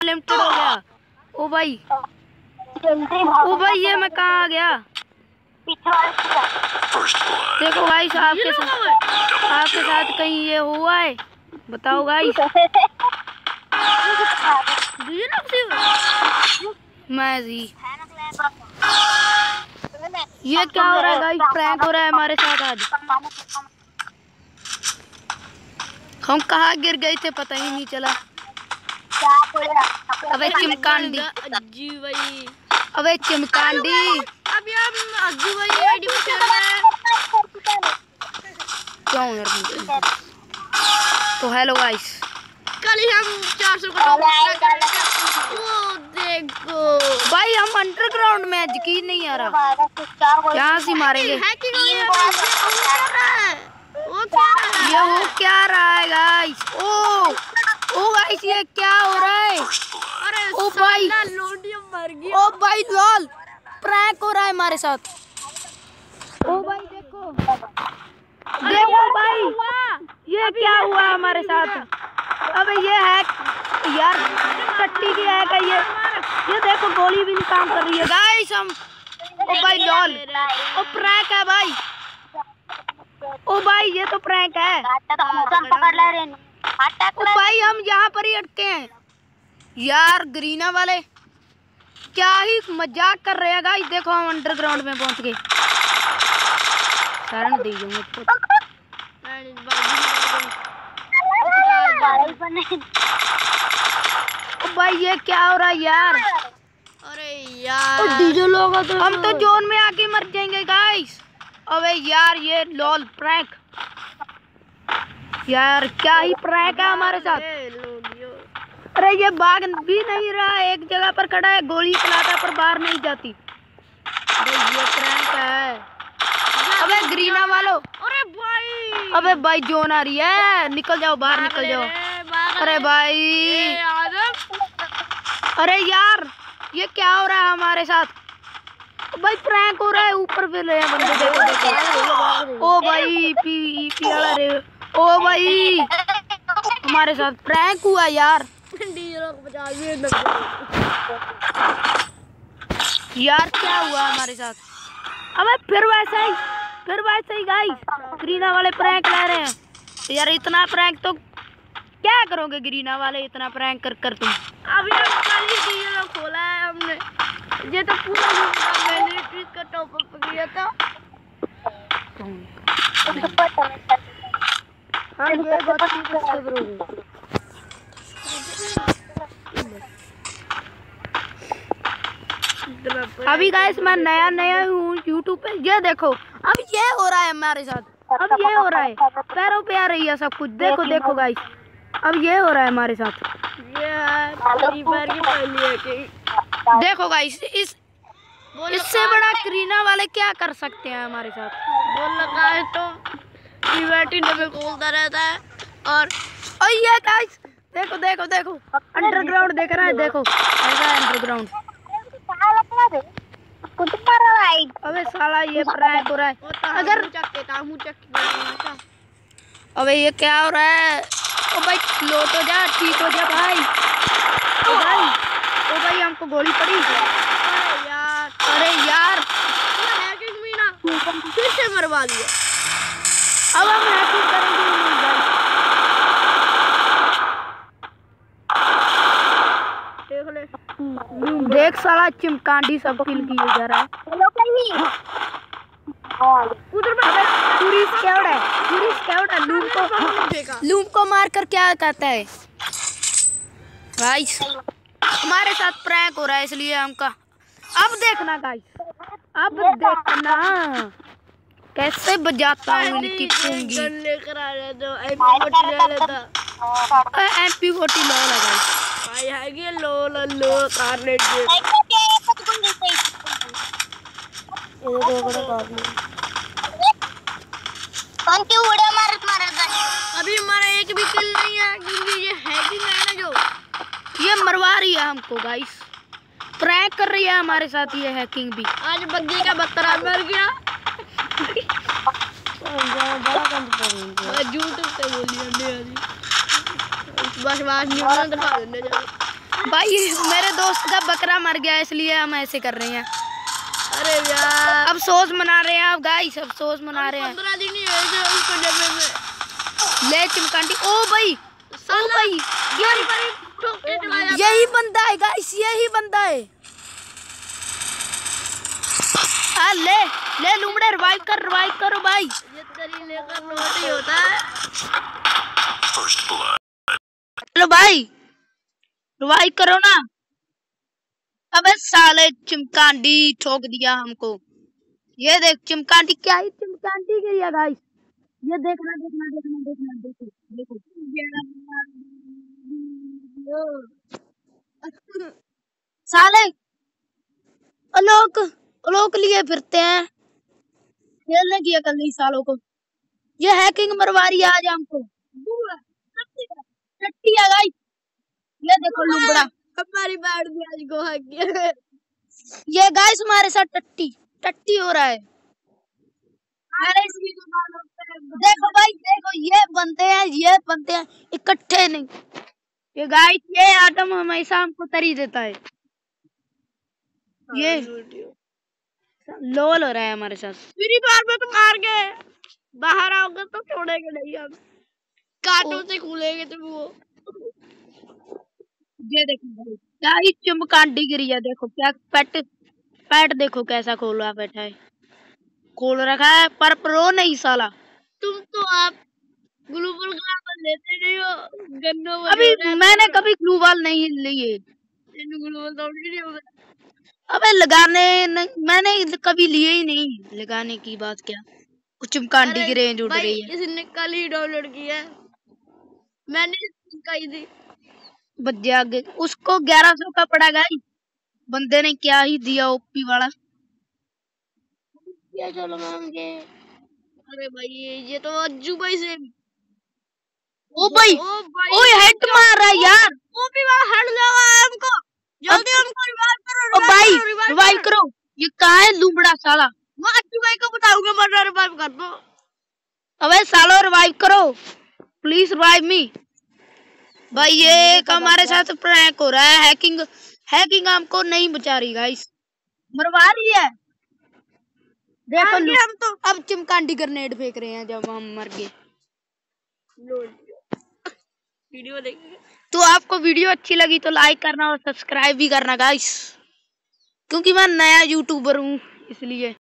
Limited हो गया। ओ भाई ये मैं कहाँ आ गया? देखो गाइस आपके साथ कहीं ये हुआ है? बताओ गाइस। मैं जी ये क्या हो रहा है गाइस? प्रैंक हो रहा है हमारे साथ आज। हम कहाँ गिर गए थे पता ही नहीं चला। अबे चिमकांडी, अबे चिमकांडी, अभी हम अज्जू भाई आईडी पे चल रहे हैं। क्यों यार? तो हेलो गाइस, कल ही हम 400 का टॉप वो देखो भाई हम अंडरग्राउंड में यकीन नहीं आ रहा। यहाँ से मारेंगे। ये हो क्या रहा है गाइस? ओ गाइस ये क्या हो रहा है? अरे ओ भाई लोडियम मर गया। ओ भाई लॉल प्रैंक हो रहा है हमारे साथ। ओ भाई देखो भाई ये क्या हुआ हमारे साथ? अबे ये है यार टट्टी की है क्या ये देखो गोली भी नहीं काम कर रही है गाइस। हम ओ भाई लॉल ओ प्रैंक है भाई। ओ भाई ये तो प्रैंक है। ओ भाई हम यहाँ पर ही अटके हैं यार। ग्रीना वाले क्या ही मजाक कर रहे हैं गाइस। देखो हम अंडरग्राउंड में पहुंच गए। शरण दे दूंगा भाई ये क्या हो रहा है यार? अरे यार डीजे लोग तो हम तो जोन में आके मर जाएंगे गाइस। अबे यार ये लॉल प्रैंक यार, क्या ही प्रैंक है हमारे साथ। अरे ये भाग भी नहीं रहा, एक जगह पर खड़ा है, गोली चलाता है पर बाहर नहीं जाती। अबे ये प्रैंक है। अबे ग्रीना वालों, अबे भाई जोन आ रही है, निकल जाओ बाहर, निकल जाओ। अरे भाई, अरे यार ये क्या हो रहा है हमारे साथ? भाई प्रैंक हो रहा है, ऊपर भी रहे हैं बंदे। देखो देखो, ओ भाई पी वाला रे, ओ भाई हमारे साथ प्रैंक हुआ यार। यार क्या हुआ हमारे साथ? अबे फिर वैसा ही गाइस, ग्रीना वाले प्रैंक ला रहे हैं यार। इतना प्रैंक तो क्या करोगे ग्रीना वाले, इतना प्रैंक कर तुम। अभी हम कल ही डीजे खोला है हमने, ये तो पूरा मैंने इसका टॉप अप किया था। हाँ ये बात ठीक है ब्रो। अभी गाइस मैं नया हूँ यूट्यूब पे। ये देखो अब ये हो रहा है हमारे साथ, अब ये हो रहा है, पैरों पे आ रही है सब कुछ। देखो देखो गाइस, अब ये हो रहा है हमारे साथ। ये है बार की पहली है कि देखो गाइस, इससे बड़ा ग्रीना वाले क्या कर सकते हैं हमारे साथ? बोल लगा है तो बैटरी में खोलता रहता है। और ये गाइस देखो देखो देखो, अंडरग्राउंड देख रहा है, देखो ऐसा है अंडरग्राउंड। अबे साला ये प्रैंक हो रहा है। अगर अबे ये क्या हो रहा है? ओ भाई लोट हो जा, ठीक हो जा भाई। ओ भाई हमको गोली पड़ी। अरे यार हैकिंग भी ना फिर से मरवा दिया। अब हम हैकिंग करेंगे। देख ले, देख साला चिमकांडी सब किल किए जा रहा है। उधर पूरी स्क्वाड है, लूम को मार कर क्या कहता है गाइस? हमारे साथ प्रैंक हो रहा है इसलिए हमका। अब देखना गाइस, अब देखना कैसे बजाता हूँ इनकी पूंगी। लेकर आ रहा तो MP40 ले लेता। MP40 लो है गाइस। भाई है ये लो कारनेट दे। कौन की उड़े मारत अभी हमारा एक भी किल नहीं है क्योंकि ये हैकिंग है ना, जो ये मरवा रही है हमको गाइस, प्रैंक कर रही है हमारे साथ ये हैकिंग भी। आज बग्गी का बत्तरा मर गया। यूट्यूब पे बोली हमने बस बात नहीं दिखा देने जा। भाई मेरे दोस्त का बकरा मर गया इसलिए हम ऐसे कर रहे हैं। अरे यार अफसोस मना रहे हैं आप गाइस, अफसोस मना रहे हैं। 15 दिन ही है जो उसको डब्बे में ले चिमकांडी। ओ भाई, ओ भाई, बारी बारी ठोक के चलाया। यही बंदा है गाइस, यही बंदा है। ले ले लुमड़े, रिवाइव करो भाई। ये तेरी लेकर लौट ही होता है। चलो भाई रिवाइव करो ना। अबे साले चिमकांडी ठोक दिया हमको। ये देख चिमकांडी, क्या ही चिमकांडी गिरी गाइस। ये देखना देखना देखना देखना देखो देखो साले अलोक लिए फिरते हैं, खेलने की अकल नहीं सालों को। ये हैकिंग मरवा रही है आज हमको। टट्टी है गाइस, ये देखो लुमड़ा। हमारी बैठ भी आज को हक गया। ये गाइस हमारे साथ टट्टी हो रहा है। देखो भाई देखो, ये बनते हैं इकट्ठे नहीं। ये गाइस, ये आदम हमेशा हमको तरी देता है। ये लोल हो रहा है हमारे साथ। फ्री फायर में तो मार गए, बाहर आओगे तो छोड़ेंगे नहीं हम, कांटों से खुलेंगे तुम वो। ये देखो क्या ही चिमकांडी गिरी है। देखो क्या पैट देखो कैसा खोला बैठा है, खोल रखा है पर प्रो नहीं साला। तुम तो आप ग्लोबल ग्रामर लेते नहीं हो, गन्नों में अभी मैंने कभी ग्लू बॉल नहीं लिए। ग्लोबल तो नहीं होगा। अबे लगाने मैंने कभी लिए ही नहीं। लगाने की बात क्या, कुछ चिमकांडी की रेंज उड़ रही है। इसने कल ही डाउनलोड किया है, मैंने कही थी। बच्चे आगे उसको 1100 का पड़ा गाइस। बंदे ने क्या ही दिया ओपी वाला। क्या जो लगाएंगे। अरे भाई ये तो अज्जू भाई से। ओ भाई, ओए हेड मार रहा है यार। ओपी वाला हेड लगा हमको, जल्दी हमको रिवाइव करो। ओ भाई रिवाइव करो। ये कहाँ है लुमड़ा साला। मैं अज्जू भाई को बताऊंगा, मरना रिवाइव कर दो। अबे सालो रिवाइव करो प्लीज, रिवाइव मी। भाई ये हमारे साथ प्रैंक हो रहा है। हैकिंग हमको नहीं बचा रही गाइस, मरवा रही है। देखो हम तो अब चिमकांडी ग्रेनेड फेंक रहे हैं जब हम मर गए। वीडियो देखेंगे तो आपको वीडियो अच्छी लगी तो लाइक करना और सब्सक्राइब भी करना गाइस, क्योंकि मैं नया यूट्यूबर हूँ इसलिए।